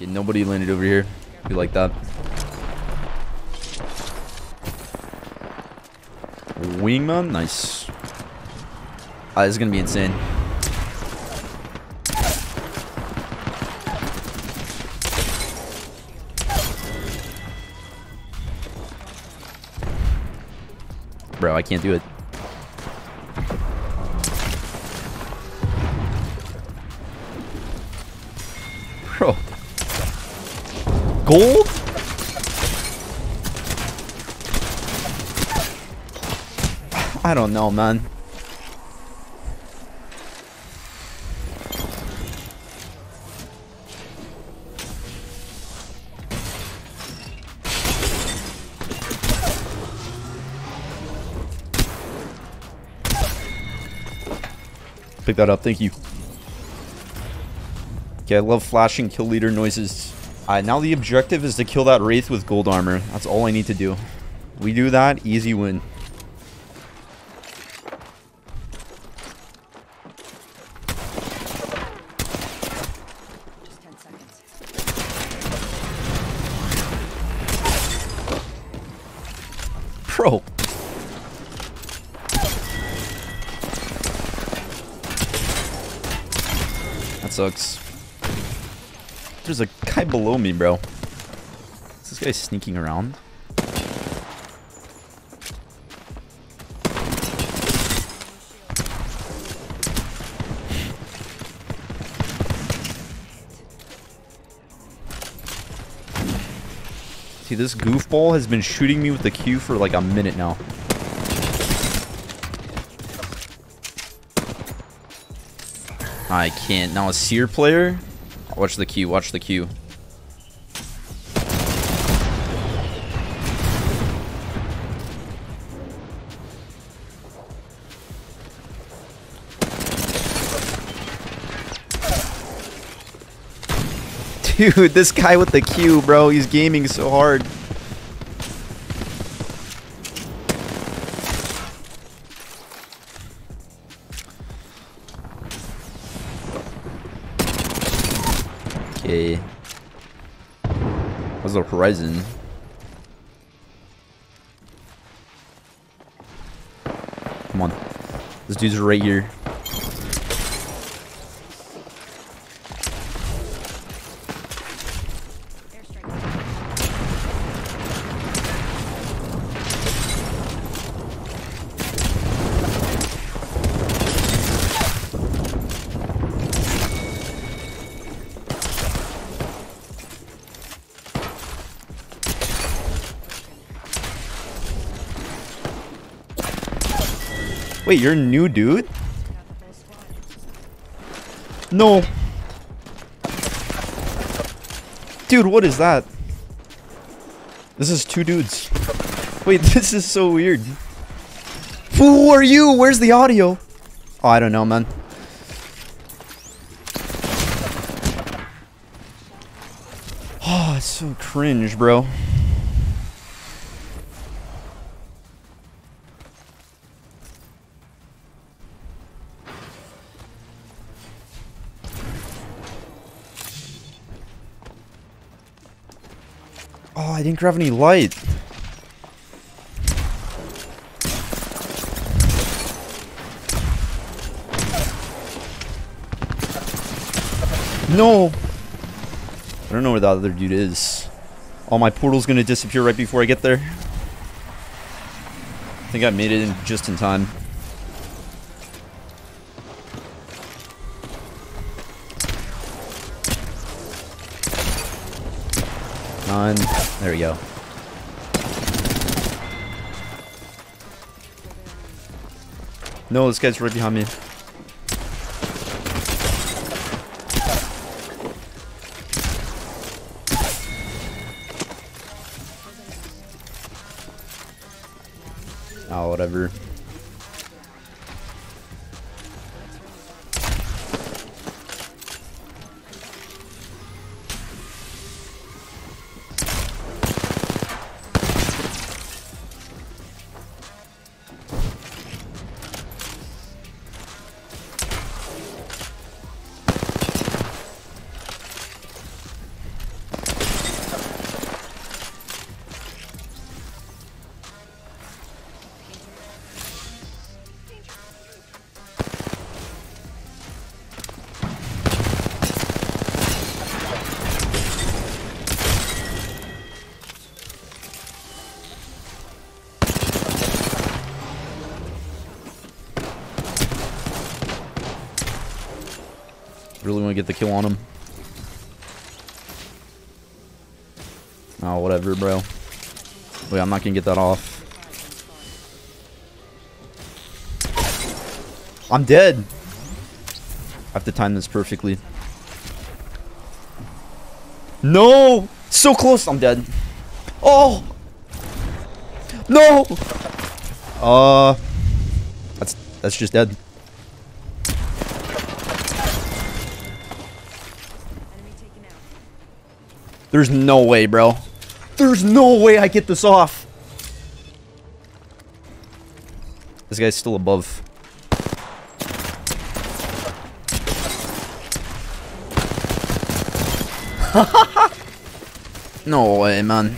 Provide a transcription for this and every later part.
Okay, nobody landed over here. Be like that. Wingman, nice. This is gonna be insane. Bro, I can't do it. Bro. Gold? I don't know, man. Pick that up, thank you. Okay, I love flashing kill leader noises. Now the objective is to kill that Wraith with gold armor. That's all I need to do. We do that, easy win. Just 10 seconds. Bro. That sucks. There's a guy below me, bro. Is this guy sneaking around? See, this goofball has been shooting me with the Q for like a minute now. I can't. Now a Seer player? Watch the Q, watch the Q. Dude, this guy with the Q, bro, he's gaming so hard. Okay. What's the horizon? Come on. This dude's right here. Wait, you're a new dude? No. Dude, what is that? This is two dudes. Wait, this is so weird. Who are you? Where's the audio? Oh, I don't know, man. Oh, it's so cringe, bro. Oh, I didn't grab any light. No. I don't know where the other dude is. Oh, my portal's gonna disappear right before I get there. I think I made it in just in time. There we go. No, this guy's right behind me. Oh, whatever. finally get the kill on him. Oh, whatever, bro. Wait, I'm not gonna get that off. I'm dead. I have to time this perfectly. No! So close, I'm dead. Oh! No! That's just dead. There's no way, bro. There's no way I get this off. This guy's still above. No way, man.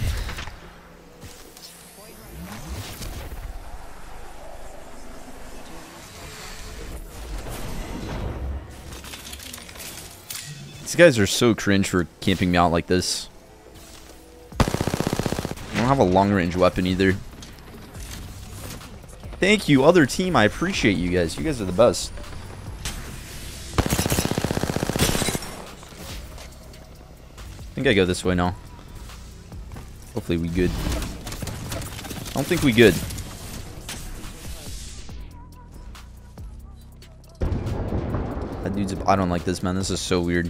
These guys are so cringe for camping me out like this. I don't have a long-range weapon either. Thank you, other team. I appreciate you guys. You guys are the best. I think I go this way now. Hopefully we good. I don't think we good. That dude's... I don't like this, man. This is so weird.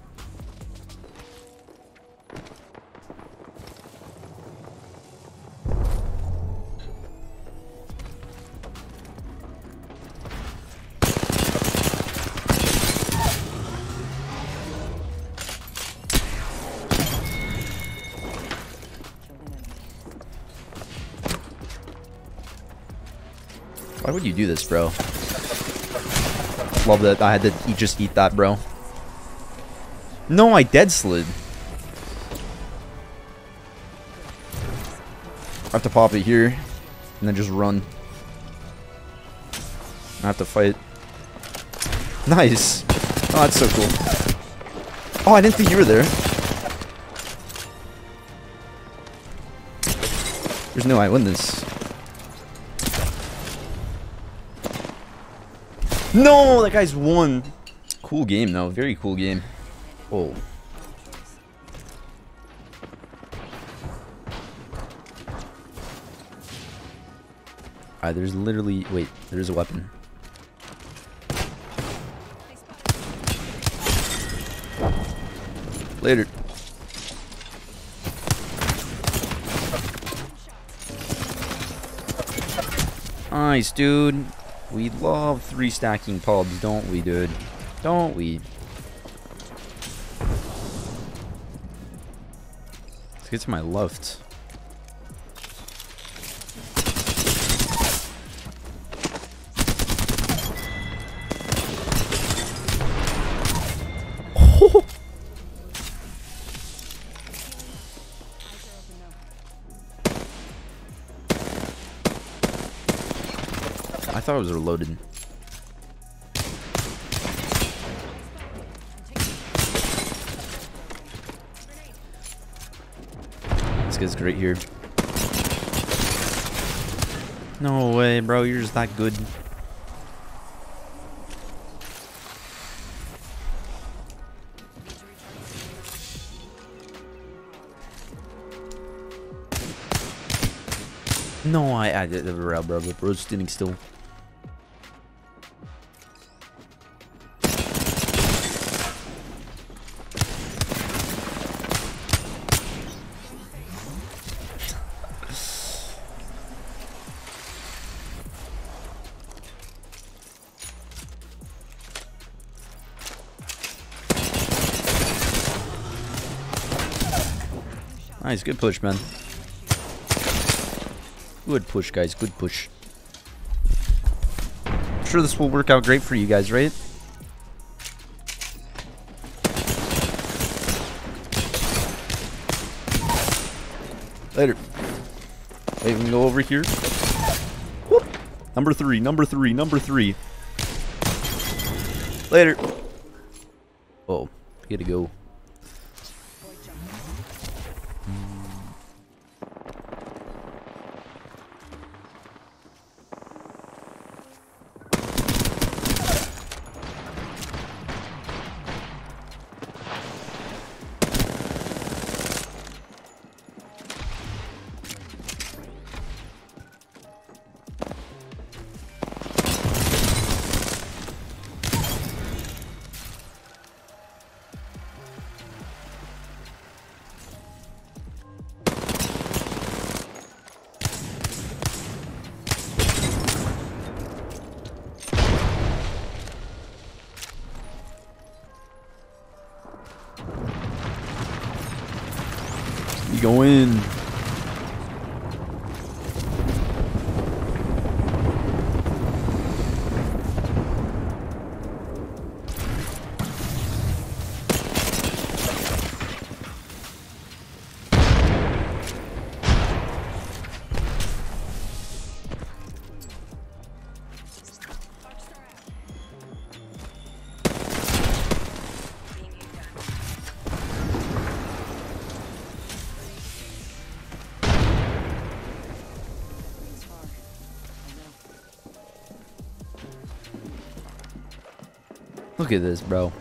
Why would you do this, bro? Love that I had to just eat that, bro. No, I dead slid. I have to pop it here and then just run. I have to fight. Nice. Oh, that's so cool. Oh, I didn't think you were there. There's no way I win this. No, that guy's won. Cool game, though. Very cool game. Oh. Alright, there's literally... Wait, there's a weapon. Later. Nice, dude. We love 3-stacking pubs, don't we, dude? Don't we? Let's get to my left. Oh. I thought it was reloaded. This guy's great here. No way, bro. You're just that good. No, I did the rail, bro. The bro's standing still. Nice, good push, man. Good push, guys. Good push. I'm sure this will work out great for you guys, right? Later. Wait, we can go over here. Whoop. Number 3, number 3, number 3. Later. Oh, I gotta go. You go in. Look at this, bro.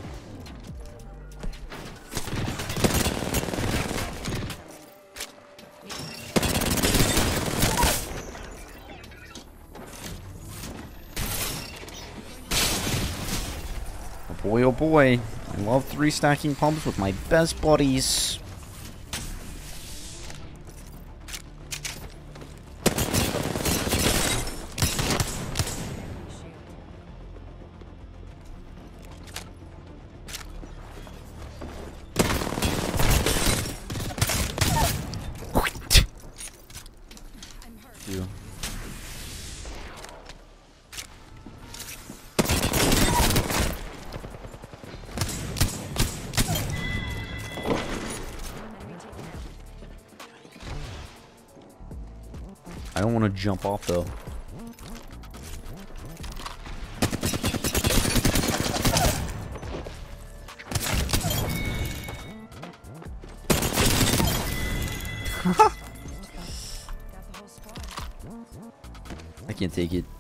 Oh boy. I love 3 stacking pumps with my best buddies. You. I don't want to jump off though. I can't take it.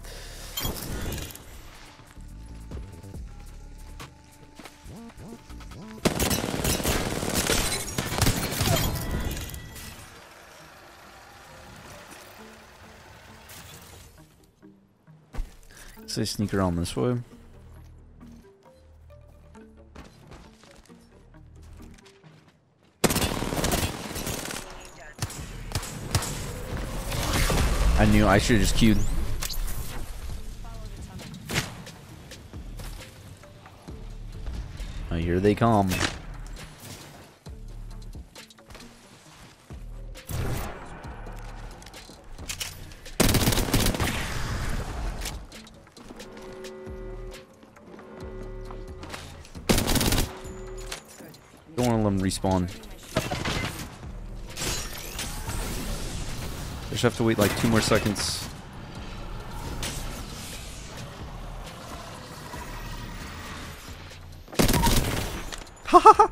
So I sneak around this way. I knew I should have just queued. Oh, here they come. Don't want to let them respawn. I just have to wait like 2 more seconds. Haha.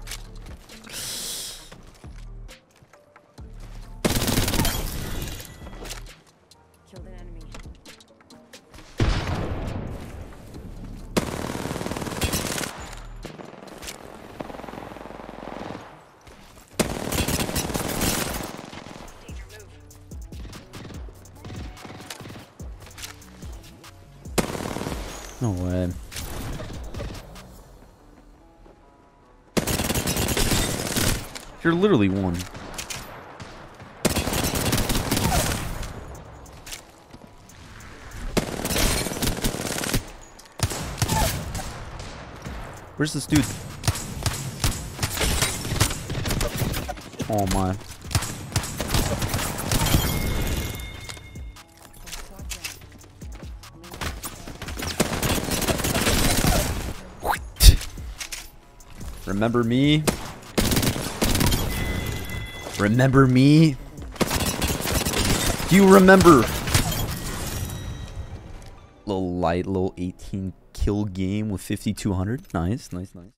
Killed an enemy. No way. You're literally one. Where's this dude? Oh my. Remember me? Remember me? Do you remember? Little light, little 18 kill game with 5200. Nice, nice, nice.